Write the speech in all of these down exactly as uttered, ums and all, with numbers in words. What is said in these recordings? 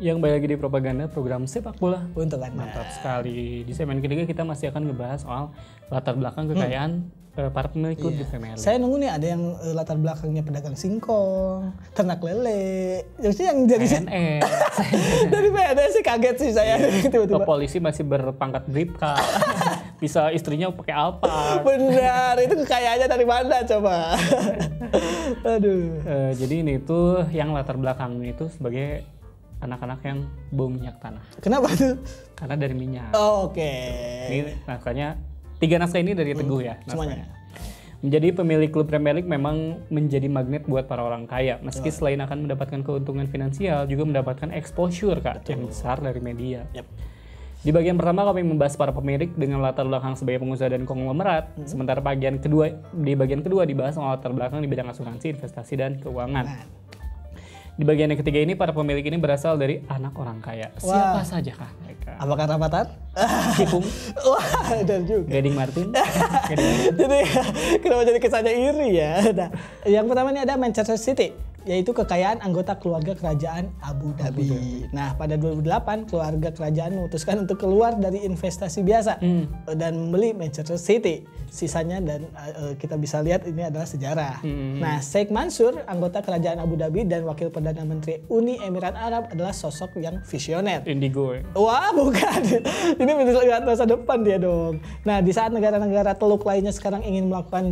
yang balik lagi di propaganda program sepak bola untuk Anda. Mantap sekali. Di segmen ketiga kita masih akan ngebahas soal latar belakang kekayaan hmm. uh, para pemilik klub iya. di Premier League. Saya nunggu nih ada yang uh, latar belakangnya pedagang singkong, ternak lele. Jadi yang jadi P N S. dari P N S sih kaget sih saya tiba-tiba. Polisi masih berpangkat bribka. Bisa istrinya pakai apa? Benar, itu kekayaannya dari mana coba? Aduh. Uh, jadi ini tuh yang latar belakangnya itu sebagai anak-anak yang bau minyak tanah. Kenapa tuh? Karena dari minyak. Oh, Oke. Okay. Ini naskahnya, tiga naskah ini dari Teguh ya. Hmm, semuanya. Menjadi pemilik klub Premier League memang menjadi magnet buat para orang kaya. Meski oh. selain akan mendapatkan keuntungan finansial, juga mendapatkan exposure Kak, yang besar dari media. Yep. Di bagian pertama kami membahas para pemilik dengan latar belakang sebagai pengusaha dan konglomerat. Hmm. Sementara bagian kedua di bagian kedua dibahas soal latar belakang di bidang asuransi, investasi dan keuangan. Nah. Di bagian yang ketiga ini para pemilik ini berasal dari anak orang kaya. Siapa Wah. saja kah mereka? Apakah Rapatar? Cipung. Wah, dan juga. Gading Martin. Gading Martin. Jadi kenapa jadi kesannya iri ya? Nah, yang pertama ini ada Manchester City, yaitu kekayaan anggota keluarga kerajaan Abu Dhabi. Abu Dhabi. Nah, pada dua ribu delapan keluarga kerajaan memutuskan untuk keluar dari investasi biasa hmm. dan membeli Manchester City. Sisanya dan uh, kita bisa lihat ini adalah sejarah. Hmm. Nah, Sheikh Mansur, anggota kerajaan Abu Dhabi dan wakil perdana menteri Uni Emirat Arab adalah sosok yang visioner. Indigo. Ya? Wah, bukan. Ini menunjukkan masa depan dia dong. Nah, di saat negara-negara teluk lainnya sekarang ingin melakukan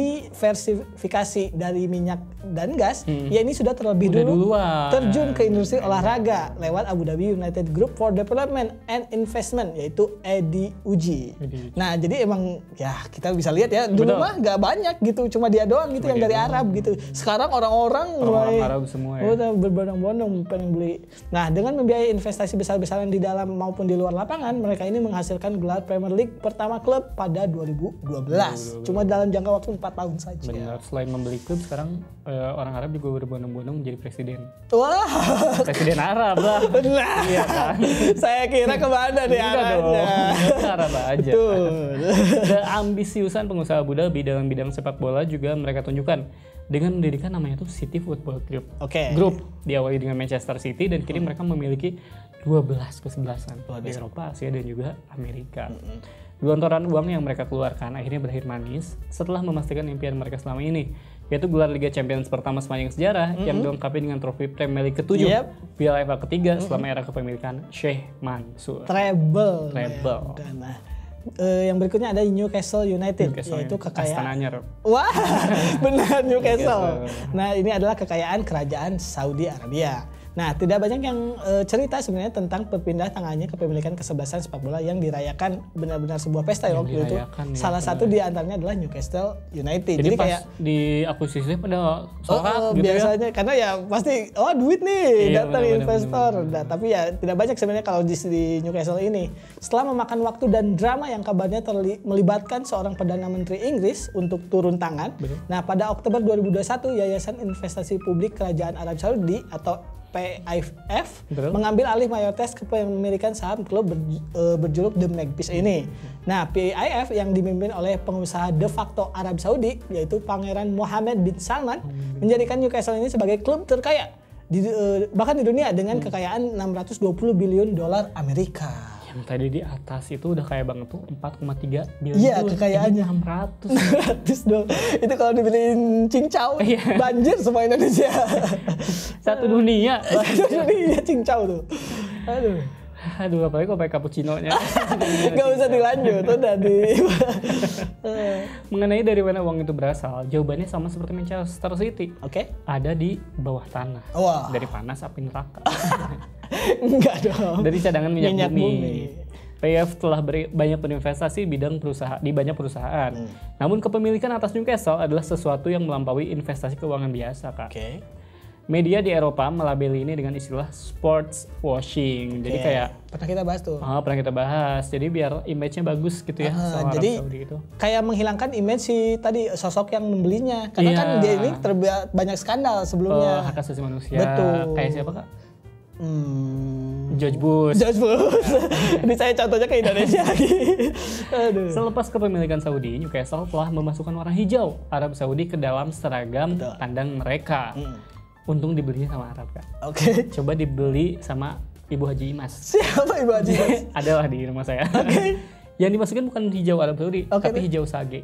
diversifikasi dari minyak dan gas, hmm. ya ini sudah terlebih Udah dulu duluan. terjun ke industri olahraga lewat Abu Dhabi United Group for Development and Investment, yaitu A D U G. Nah, jadi emang ya kita bisa lihat ya, dulu Betul. mah nggak banyak gitu, cuma dia doang gitu cuma yang dari doang. Arab gitu. Sekarang orang-orang mulai Arab semua ya. Udah berbondong-bondong pengen beli. Nah, dengan membiayai investasi besar-besaran di dalam maupun di luar lapangan, mereka ini menghasilkan gelar Premier League pertama klub pada dua ribu dua belas. Cuma dalam jangka waktu empat tahun saja. Benar, selain membeli klub sekarang uh, orang Arab juga berbondong-bondong menjadi presiden. Wah, presiden Arab lah. Benar. Iya kan? Saya kira kemana nih arahnya? Arab aja. Betul. Keambisiusan pengusaha Abu Dhabi dalam bidang sepak bola juga mereka tunjukkan dengan mendirikan namanya tuh City Football Group. Oke. Okay. Grup diawali dengan Manchester City dan kini hmm. mereka memiliki dua belas kesebelasan di Eropa, Asia dan juga Amerika. Hmm. Gelontoran uang yang mereka keluarkan akhirnya berakhir manis setelah memastikan impian mereka selama ini, yaitu gelar Liga Champions pertama sepanjang sejarah mm-hmm. yang dilengkapi dengan trofi Premier League ketujuh, yep. Piala F A ketiga mm-hmm. selama era kepemilikan Sheikh Mansur. Treble. Treble. Nah, uh, yang berikutnya ada Newcastle United, Newcastle yaitu kekayaan. Wah, benar Newcastle. Nah, ini adalah kekayaan kerajaan Saudi Arabia. Nah, tidak banyak yang e, cerita sebenarnya tentang perpindah tangannya kepemilikan kesebelasan sepak bola yang dirayakan benar-benar sebuah pesta ya waktu itu. Ya, Salah satu di antaranya adalah Newcastle United. Jadi, Jadi pas kayak di akuisisi pada sholat oh, gitu biasanya, ya. Karena ya pasti oh duit nih iya, datang bener, investor. Bener, bener. Nah, tapi ya tidak banyak sebenarnya kalau di, di Newcastle ini. Setelah memakan waktu dan drama yang kabarnya terli, melibatkan seorang perdana menteri Inggris untuk turun tangan. Betul. Nah, pada Oktober dua ribu dua puluh satu Yayasan Investasi Publik Kerajaan Arab Saudi atau P I F Betul. mengambil alih mayoritas kepemilikan saham klub ber, uh, berjuluk The Magpies ini. Nah, P I F yang dipimpin oleh pengusaha de facto Arab Saudi yaitu Pangeran Mohammed bin Salman hmm. menjadikan Newcastle ini sebagai klub terkaya di, uh, bahkan di dunia dengan hmm. kekayaan enam ratus dua puluh biliun dolar Amerika. Yang tadi di atas itu udah kaya banget tuh empat koma tiga biliun. Iya, kekayaannya enam ratus. enam ratus dong. Itu kalau dibeliin cincau banjir semua Indonesia. Satu dunia. Satu dunia cincau tuh. Aduh. Aduh, apalagi kalau pakai cappuccino-nya. Gak usah dilanjut, udah di. Mengenai dari mana uang itu berasal, jawabannya sama seperti Manchester City. Oke. Okay. Ada di bawah tanah. Wah. Dari panas api neraka. Enggak dong. Dari cadangan minyak, minyak bumi. bumi. P I F telah beri, banyak berinvestasi bidang perusahaan di banyak perusahaan. Hmm. Namun kepemilikan atas Newcastle adalah sesuatu yang melampaui investasi keuangan biasa, Kak. Oke. Okay. Media di Eropa melabeli ini dengan istilah sports washing. Okay. Jadi kayak pernah kita bahas tuh. Oh, pernah kita bahas. Jadi biar image-nya bagus gitu ya. Uh, jadi gitu. Kayak menghilangkan image si tadi sosok yang membelinya. Karena yeah. kan dia ini terba- banyak skandal sebelumnya. Oh, hak asasi manusia. Betul. Kayak siapa, Kak? Hmm. George Bush. George Bush. Ini saya contohnya ke Indonesia lagi. Aduh. Selepas kepemilikan Saudi, Newcastle telah memasukkan warna hijau Arab Saudi ke dalam seragam Betul. tandang mereka. Hmm. Untung dibelinya sama Arab, Kak. Oke. Okay. Coba dibeli sama Ibu Haji Imas. Siapa Ibu Haji Imas? Adalah di rumah saya. Oke. Okay. Yang dimasukin bukan hijau Arab Saudi, okay, tapi nih. hijau sage.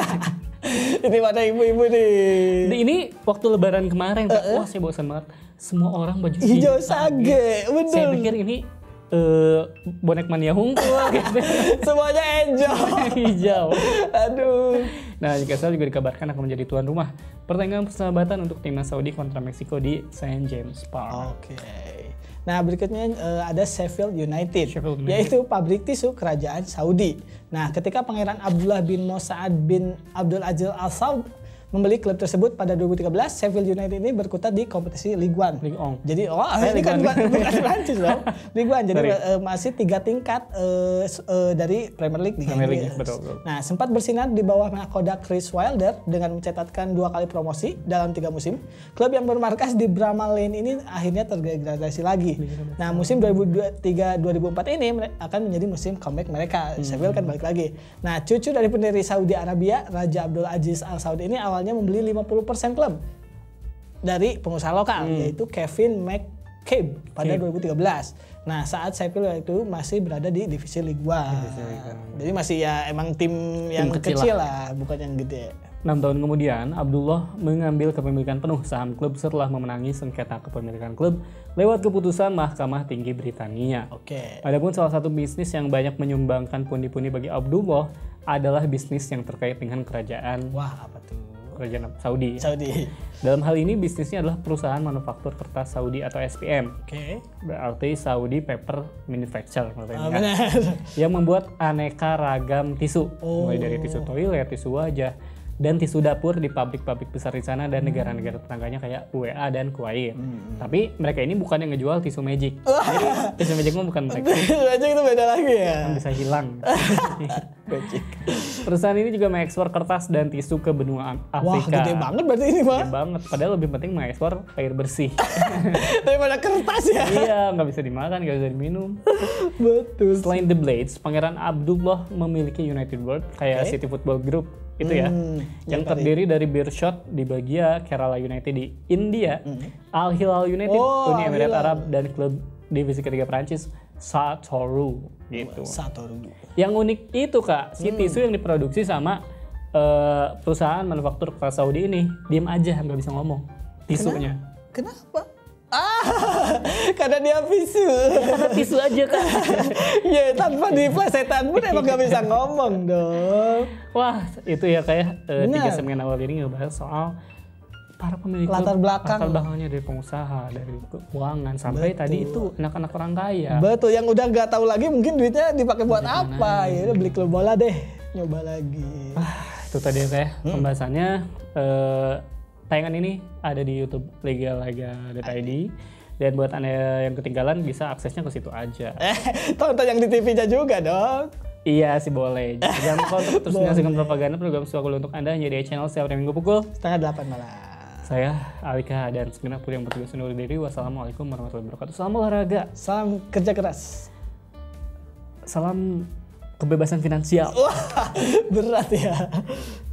Ini mana ibu-ibu nih? Ini waktu lebaran kemarin, uh -uh. wah saya bosan banget. Semua orang baju hijau, hijau sage. Betul. Saya pikir ini uh, bonek mania hungkul gitu. Semuanya enjoy. Hijau. Aduh. Nah, Newcastle juga dikabarkan akan menjadi tuan rumah pertandingan persahabatan untuk timnas Saudi kontra Meksiko di Saint James Park. Oke. Okay. Nah, berikutnya uh, ada Sheffield United, Sheffield United, yaitu pabrik tisu kerajaan Saudi. Nah, ketika Pangeran Abdullah bin Mosaad bin Abdul Aziz Al Saud membeli klub tersebut pada dua ribu tiga belas, Sheffield United ini berkutat di kompetisi Ligue satu. Ligue satu. Jadi, oh eh, ini kan bukan Prancis loh. Ligue satu. Jadi uh, masih tiga tingkat uh, uh, dari Premier League. Premier League, betul, betul. Nah, sempat bersinar di bawah mahkota Chris Wilder dengan mencatatkan dua kali promosi dalam tiga musim. Klub yang bermarkas di Bramall Lane ini akhirnya terdegradasi lagi. Nah, musim dua ribu tiga dua ribu empat ini akan menjadi musim comeback mereka. Hmm. Sheffield kan balik lagi. Nah, cucu dari pendiri Saudi Arabia, Raja Abdul Aziz Al Saud ini awalnya membeli lima puluh persen klub dari pengusaha lokal, hmm. yaitu Kevin McCabe pada okay. dua ribu tiga belas. Nah, saat Sheffield itu masih berada di divisi Ligue satu. Jadi masih ya emang tim yang tim kecil, kecil lah, bukan yang gede. enam tahun kemudian, Abdullah mengambil kepemilikan penuh saham klub setelah memenangi sengketa kepemilikan klub lewat keputusan Mahkamah Tinggi Britania. Oke. Okay. Adapun salah satu bisnis yang banyak menyumbangkan pundi-pundi bagi Abdullah adalah bisnis yang terkait dengan kerajaan. Wah, apa tuh? Kerajaan Saudi. Saudi. Dalam hal ini bisnisnya adalah perusahaan manufaktur kertas Saudi atau S P M. Oke. Okay. Berarti Saudi Paper Manufacture oh, benar. Yang membuat aneka ragam tisu, oh. mulai dari tisu toilet, tisu wajah, dan tisu dapur di pabrik-pabrik besar di sana dan negara-negara tetangganya kayak U A E dan Kuwait. Hmm. Tapi mereka ini bukan yang ngejual tisu magic. Jadi tisu magic mah bukan mereka. Tisu magic itu beda lagi ya. Kan bisa hilang. Magic. Perusahaan ini juga mengekspor kertas dan tisu ke benua Afrika. Wah, gede banget berarti ini mah. Gede banget. Padahal lebih penting mengekspor air bersih. Daripada kertas ya. Iya, nggak bisa dimakan, nggak bisa diminum. Betul. Selain The Blades, Pangeran Abdullah memiliki United World kayak okay. City Football Group itu ya, hmm, yang terdiri dari Beershot di bagian Kerala United di India, hmm. Al Hilal United oh, Uni Emirat Arab dan klub divisi ketiga Prancis Satoru gitu. Satoru. Yang unik itu Kak, si hmm. tisu yang diproduksi sama uh, perusahaan manufaktur kertas Saudi ini diem aja nggak bisa ngomong tisunya. Kenapa? Kenapa? Ah, karena dia tisu. Karena tisu aja Kak. Ya tanpa diplesetan pun emang gak bisa ngomong dong. Wah itu ya kayak uh, tiga segmen awal ini ngebahas soal para pemilik latar belakang, latar belakangnya dari pengusaha, dari keuangan sampai Betul. Tadi itu anak-anak orang kaya. Betul, yang udah nggak tahu lagi mungkin duitnya dipakai buat Udah apa? Ya udah beli klub bola deh, nyoba lagi. Ah, itu tadi ya kayak hmm. pembahasannya. Uh, Tayangan ini ada di YouTube Liga-Liga dot I D dan buat Anda yang ketinggalan bisa aksesnya ke situ aja. Eh, tonton yang di T V-nya juga dong. Iya sih boleh. Jangan lupa untuk terus menyaksikan propaganda program Suakul untuk Anda hanya di channel setiap hari Minggu pukul setengah delapan malam. Saya Alika dan segenap kru yang bertugas undur diri. Wassalamualaikum warahmatullahi wabarakatuh. Salam olahraga. Salam kerja keras. Salam kebebasan finansial. Wah, berat ya.